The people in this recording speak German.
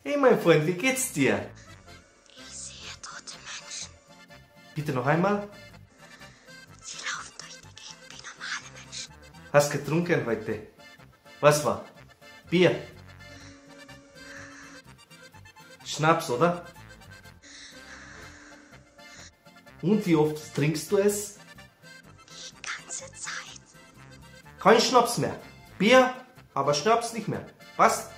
Hey mein Freund, wie geht's dir? Ich sehe tote Menschen. Bitte noch einmal. Sie laufen durch die Gegend wie normale Menschen. Hast getrunken heute? Was war? Bier? Schnaps, oder? Und wie oft trinkst du es? Die ganze Zeit. Kein Schnaps mehr. Bier, aber Schnaps nicht mehr. Was?